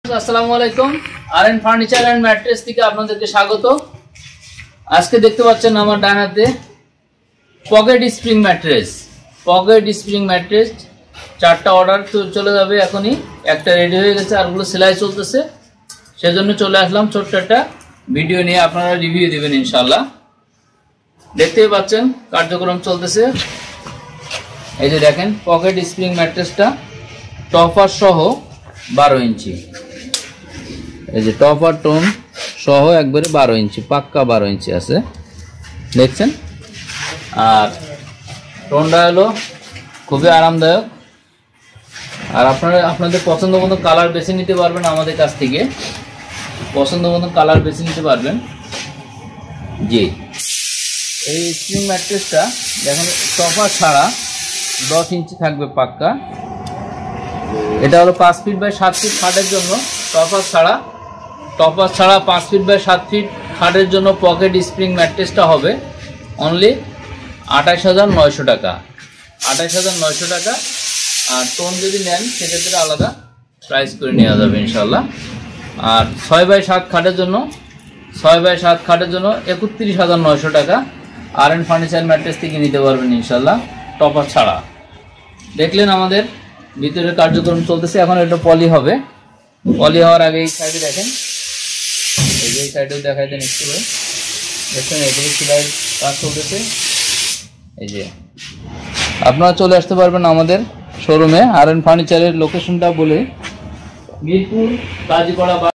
আসসালামু আলাইকুম R furniture and mattress থেকে আপনাদেরকে স্বাগত। আজকে দেখতে পাচ্ছেন আমার ডান হাতে পকেট স্প্রিং ম্যাট্রেস চারটা অর্ডার চলে যাবে এখনই। একটা রেডি হয়ে গেছে, আরগুলো সেলাই চলতেছে, সেজন্য চলে আসলাম ছোট্ট একটা ভিডিও নিয়ে। আপনারা রিভিউ দিবেন ইনশাআল্লাহ। দেখতেই পাচ্ছেন কার্যক্রম চলতেছে। এই যে দেখেন পকেট স্প্রিং ম্যাট্রেসটা টপার সহ 12 ইঞ্চি, এই যে টপার টোন সহ একবারে 12 ইঞ্চি, পাক্কা 12 ইঞ্চি আছে দেখছেন। আর টোনটা হলো খুবই আরামদায়ক। আর আপনাদের পছন্দ মতো কালার বেছে নিতে পারবেন, আমাদের কাছ থেকে পছন্দ মতো কালার বেছে নিতে পারবেন। জি, এই স্প্রিং ম্যাট্রেসটা দেখুন টপার ছাড়া 10 ইঞ্চি থাকবে পাক্কা। এটা হলো 5 ফিট বাই 7 ফিট খাটের জন্য টপার ছাড়া 5 ফিট বাই 7 ফিট খাটের জন্য পকেট স্প্রিং ম্যাট্রেসটা হবে অনলি 28,900 টাকা। 28,900 টাকা। আর টোন যদি নেন সেক্ষেত্রে আলাদা প্রাইস করে নেওয়া যাবে ইনশাল্লাহ। আর 6 বাই 7 খাটের জন্য 31,900 টাকা আরএন ফার্নিচার ম্যাট্রেস থেকে নিতে পারবেন ইনশাল্লাহ, টপার ছাড়া। দেখলেন আমাদের ভিতরে কার্যক্রম চলতেছে। এখন এটা পলি হবে। পলি হওয়ার আগে এই সাইডে দেখেন, এই যে সাইডেও দেখাই দেন একটু করে দেখছেন, এগুলো সেলাই কাজ চলতেছে। এই যে আপনারা চলে আসতে পারবেন আমাদের শোরুমে। আরএন ফার্নিচারের লোকেশনটা বলে মিরপুর কাজীপাড়া।